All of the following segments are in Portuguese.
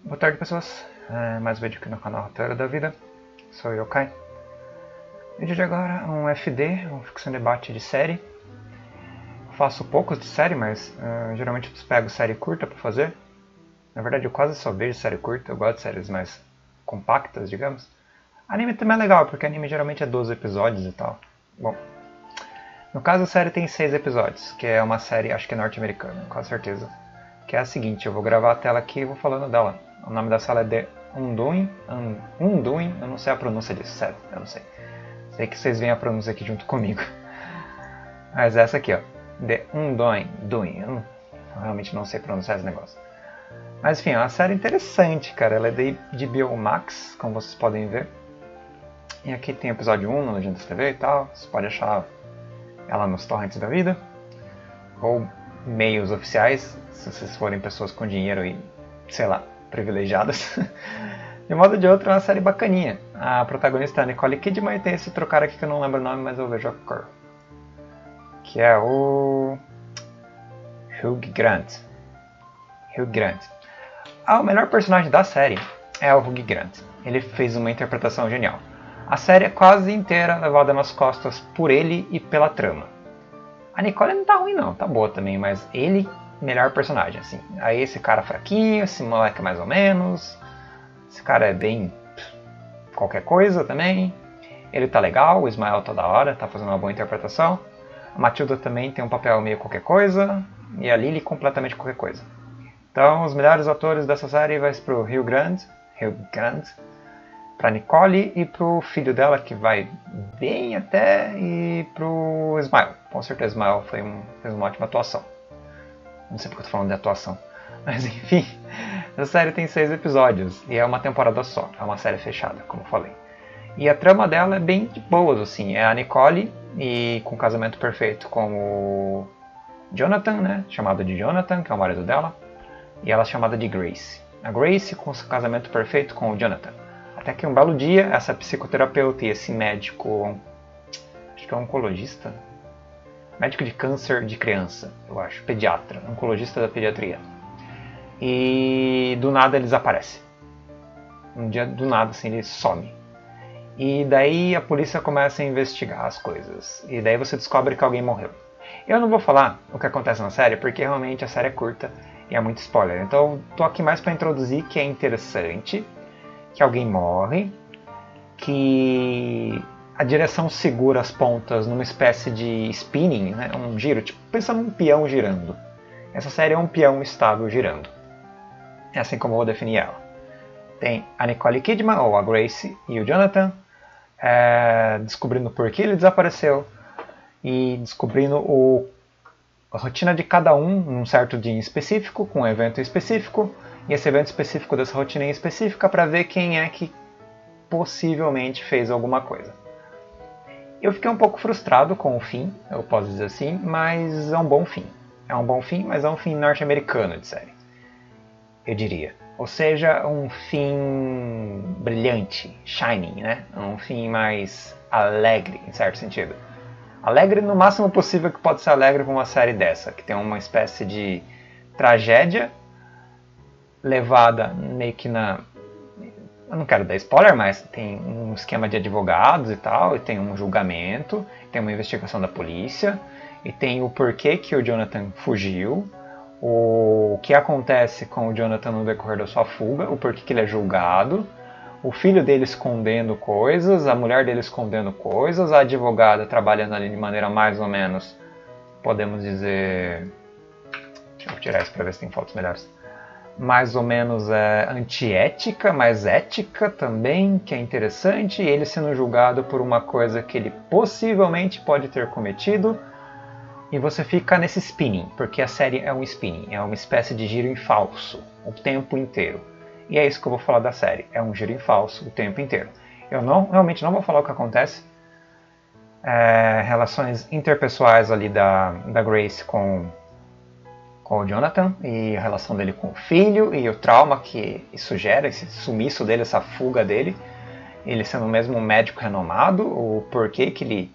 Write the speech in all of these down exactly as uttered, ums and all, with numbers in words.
Boa tarde, pessoas. É, mais um vídeo aqui no canal Roteiro da Vida. Sou eu, Kai. O vídeo de agora é um F D, um ficção debate de série. Eu faço poucos de série, mas uh, geralmente eu pego série curta pra fazer. Na verdade, eu quase só vejo série curta. Eu gosto de séries mais compactas, digamos. Anime também é legal, porque anime geralmente é doze episódios e tal. Bom, no caso a série tem seis episódios, que é uma série, acho que é norte-americana, com certeza. Que é a seguinte, eu vou gravar a tela aqui e vou falando dela. O nome da sala é The Undoing, Un, Undoing, eu não sei a pronúncia disso, sério, eu não sei. Sei que vocês veem a pronúncia aqui junto comigo. Mas essa aqui, ó, The Undoing, Doing, eu, não, eu realmente não sei pronunciar esse negócio. Mas enfim, é uma série interessante, cara, ela é de H B O Max, como vocês podem ver. E aqui tem o episódio um no Legendas T V e tal, você pode achar ela nos torrents da vida. Ou meios oficiais, se vocês forem pessoas com dinheiro e, sei lá, privilegiadas. De um modo ou de outro, é uma série bacaninha. A protagonista é a Nicole Kidman e tem esse outro cara aqui que eu não lembro o nome, mas eu vejo a cor. Que é o Hugh Grant. Hugh Grant. Ah, o melhor personagem da série é o Hugh Grant. Ele fez uma interpretação genial. A série é quase inteira levada nas costas por ele e pela trama. A Nicole não tá ruim não, tá boa também, mas ele, melhor personagem, assim. Aí esse cara fraquinho, esse moleque mais ou menos, esse cara é bem qualquer coisa também. Ele tá legal, o Ismael tá da hora, tá fazendo uma boa interpretação. A Matilda também tem um papel meio qualquer coisa, e a Lily completamente qualquer coisa. Então os melhores atores dessa série vai pro Hugh Grant, Hugh Grant, pra Nicole e pro filho dela, que vai bem até, e pro Ismael. Com certeza o Ismael foi um, fez uma ótima atuação. Não sei porque eu tô falando de atuação. Mas enfim, a série tem seis episódios e é uma temporada só. É uma série fechada, como eu falei. E a trama dela é bem de boas, assim. É a Nicole, e com o casamento perfeito com o Jonathan, né? Chamado de Jonathan, que é o marido dela. E ela é chamada de Grace. A Grace com o casamento perfeito com o Jonathan. Até que um belo dia, essa psicoterapeuta e esse médico, acho que é um oncologista, médico de câncer de criança, eu acho, pediatra, oncologista da pediatria. E do nada ele desaparece. Um dia do nada assim ele some. E daí a polícia começa a investigar as coisas. E daí você descobre que alguém morreu. Eu não vou falar o que acontece na série, porque realmente a série é curta e é muito spoiler. Então tô aqui mais para introduzir que é interessante, que alguém morre, que a direção segura as pontas numa espécie de spinning, né? Um giro, tipo, pensa num peão girando. Essa série é um peão estável girando. É assim como eu vou definir ela. Tem a Nicole Kidman, ou a Grace, e o Jonathan, é, descobrindo por que ele desapareceu, e descobrindo o, a rotina de cada um num certo dia em específico, com um evento específico, e esse evento específico dessa rotina em específica para ver quem é que possivelmente fez alguma coisa. Eu fiquei um pouco frustrado com o fim, eu posso dizer assim, mas é um bom fim. É um bom fim, mas é um fim norte-americano de série, eu diria. Ou seja, um fim brilhante, shining, né? Um fim mais alegre, em certo sentido. Alegre no máximo possível que pode ser alegre com uma série dessa, que tem uma espécie de tragédia levada meio que na... Eu não quero dar spoiler, mas tem um esquema de advogados e tal, e tem um julgamento, tem uma investigação da polícia, e tem o porquê que o Jonathan fugiu, o que acontece com o Jonathan no decorrer da sua fuga, o porquê que ele é julgado, o filho dele escondendo coisas, a mulher dele escondendo coisas, a advogada trabalhando ali de maneira mais ou menos, podemos dizer... Deixa eu tirar isso para ver se tem fotos melhores. Mais ou menos é, antiética, mas ética também, que é interessante, e ele sendo julgado por uma coisa que ele possivelmente pode ter cometido, e você fica nesse spinning, porque a série é um spinning, é uma espécie de giro em falso, o tempo inteiro. E é isso que eu vou falar da série, é um giro em falso o tempo inteiro. Eu não, realmente não vou falar o que acontece, é, relações interpessoais ali da, da Grace com... com o Jonathan, e a relação dele com o filho, e o trauma que isso gera, esse sumiço dele, essa fuga dele, ele sendo mesmo um médico renomado, o porquê que ele...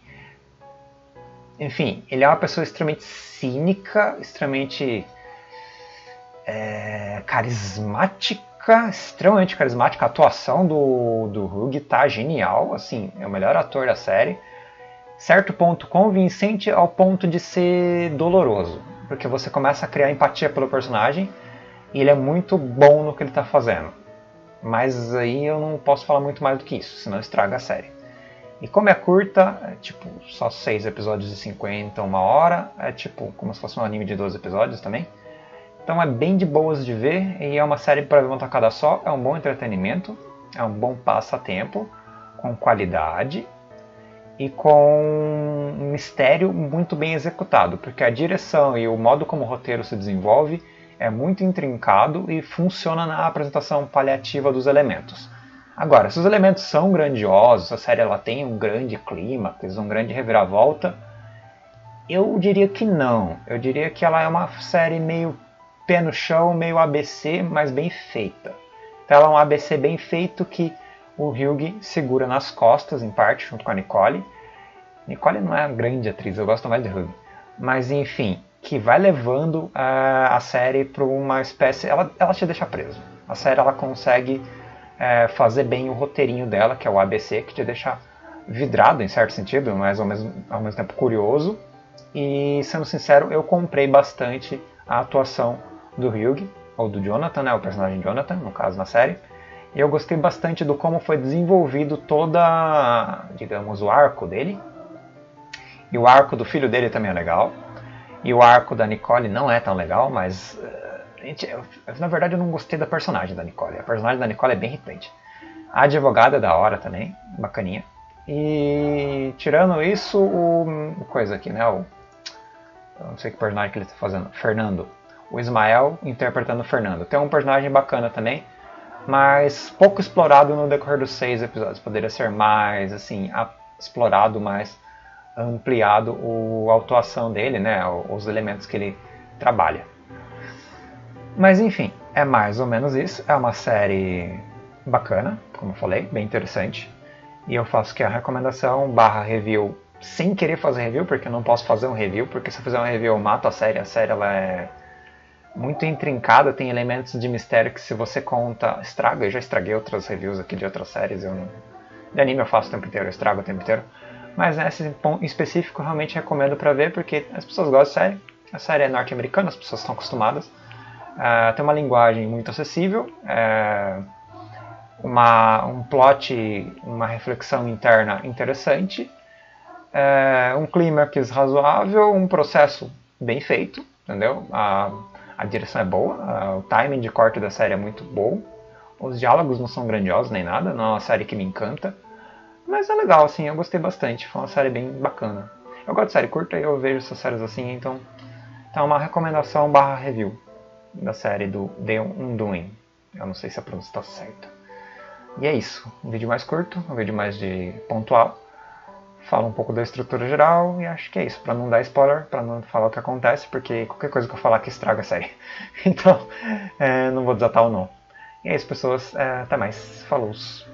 Enfim, ele é uma pessoa extremamente cínica, extremamente é, carismática, carismática, extremamente carismática. A atuação do, do Hugh tá genial, assim, é o melhor ator da série. Certo ponto convincente ao ponto de ser doloroso, porque você começa a criar empatia pelo personagem e ele é muito bom no que ele está fazendo. Mas aí eu não posso falar muito mais do que isso, senão estraga a série. E como é curta, é tipo só seis episódios de cinquenta, uma hora, é tipo como se fosse um anime de doze episódios também. Então é bem de boas de ver e é uma série para ver uma tacada só, é um bom entretenimento, é um bom passatempo, com qualidade e com um mistério muito bem executado, porque a direção e o modo como o roteiro se desenvolve é muito intrincado e funciona na apresentação paliativa dos elementos. Agora, se os elementos são grandiosos, a série ela tem um grande clímax, um grande reviravolta, eu diria que não. Eu diria que ela é uma série meio pé no chão, meio A B C, mas bem feita. Então ela é um A B C bem feito que o Hugh segura nas costas, em parte, junto com a Nicole. Nicole não é uma grande atriz, eu gosto mais de Hugh. Mas, enfim, que vai levando uh, a série para uma espécie... Ela, ela te deixa preso. A série ela consegue uh, fazer bem o roteirinho dela, que é o A B C, que te deixa vidrado, em certo sentido, mas ao mesmo, ao mesmo tempo curioso. E, sendo sincero, eu comprei bastante a atuação do Hugh, ou do Jonathan, né, o personagem Jonathan, no caso, na série. E eu gostei bastante do como foi desenvolvido toda, digamos, o arco dele. E o arco do filho dele também é legal. E o arco da Nicole não é tão legal, mas... Uh, gente, eu, na verdade eu não gostei da personagem da Nicole. A personagem da Nicole é bem irritante. A advogada é da hora também, bacaninha. E tirando isso, o... o coisa aqui, né? O, eu não sei que personagem que ele está fazendo. Fernando. O Ismael interpretando o Fernando. Tem um personagem bacana também, mas pouco explorado no decorrer dos seis episódios. Poderia ser mais, assim, explorado, mais ampliado o, a atuação dele, né, os elementos que ele trabalha. Mas enfim, é mais ou menos isso. É uma série bacana, como eu falei, bem interessante. E eu faço aqui a recomendação barra review sem querer fazer review, porque eu não posso fazer um review, porque se eu fizer um review eu mato a série. A série ela é muito intrincada, tem elementos de mistério que se você conta, estraga. Eu já estraguei outras reviews aqui de outras séries. Eu não... De anime eu faço o tempo inteiro, eu estrago o tempo inteiro. Mas nesse ponto em específico eu realmente recomendo para ver, porque as pessoas gostam da série. A série é norte-americana, as pessoas estão acostumadas. Uh, tem uma linguagem muito acessível, uh, uma, um plot, uma reflexão interna interessante, uh, um clímax razoável, um processo bem feito, entendeu? A, a direção é boa, uh, o timing de corte da série é muito bom, os diálogos não são grandiosos nem nada, não é uma série que me encanta. Mas é legal, assim, eu gostei bastante. Foi uma série bem bacana. Eu gosto de série curta e eu vejo essas séries assim, então... Então é uma recomendação barra review da série do The Undoing. Eu não sei se a pronúncia está certa. E é isso. Um vídeo mais curto, um vídeo mais de pontual. Fala um pouco da estrutura geral e acho que é isso. Pra não dar spoiler, pra não falar o que acontece, porque qualquer coisa que eu falar aqui estraga a série. Então, é, não vou desatar ou não. E é isso, pessoas. É, até mais. Falou!